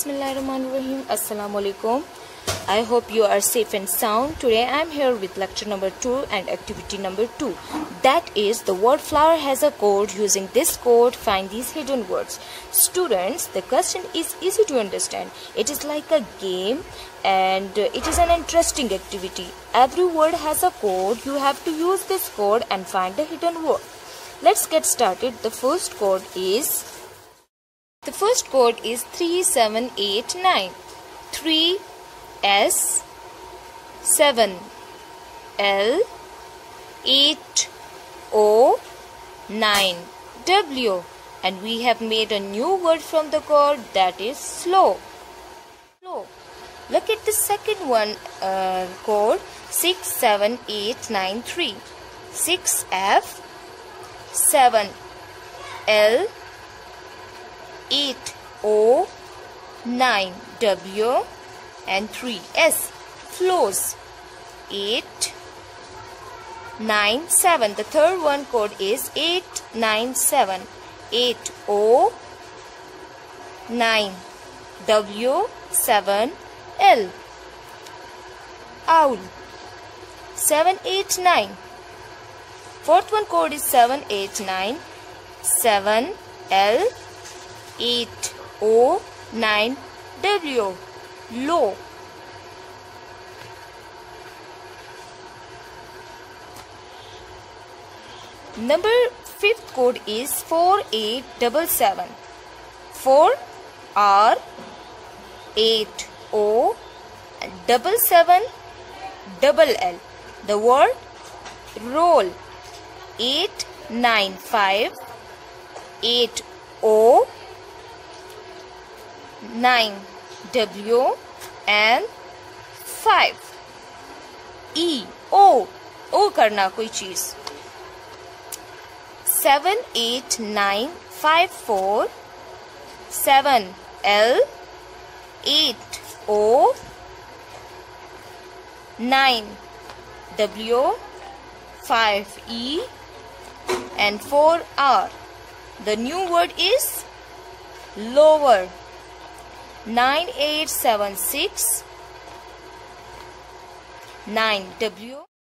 Bismillahirrahmanirrahim. Assalamu alaikum. I hope you are safe and sound. Today I am here with lecture number 2 and activity number 2. That is, the word flower has a code. Using this code, find these hidden words. Students, the question is easy to understand. It is like a game and it is an interesting activity. Every word has a code. You have to use this code and find the hidden word. Let's get started. The first code is 3789. 3 S 7 L 8 O 9 W, and we have made a new word from the code, that is slow. Look at the second one, code 67893. 6 F 7 L 8 O 9 W and 3 S. Flows. 897. The third one code is 897. 8 O 9 W 7 L. Owl. 789. Fourth one code is 789. 7 L 8 O 9 W. Low. Number fifth code is 4877. 4 R 8 O 77 double L. The word roll. 895 8 O 9 W and 5 E O करना कोई चीज. 78954 7 L 8 O 9 W 5 E and 4 R. The new word is lower. 9876 9 W